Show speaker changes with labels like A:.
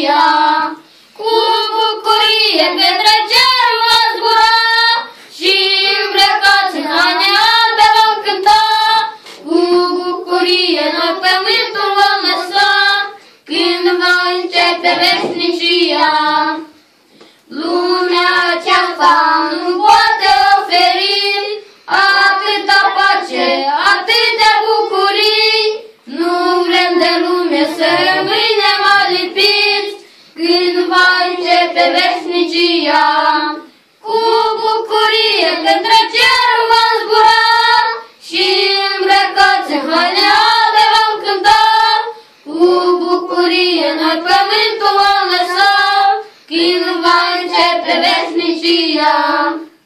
A: veșnicia. Cu bucurie către cer va zbura și îmbrăcați în haine albe vom cânta. Cu bucurie noi pământul vom lăsa când va începe veșnicia. Lumea aceasta nu poate oferi atâta pace, atâtea bucurii. Nu vrem de lume să rămânem alipiți când va începe veșnicia. Cu bucurie către cer vom zbura și îmbrăcați în haine albe vom cânta. Cu bucurie noi pământul vom lăsa când va începe veșnicia.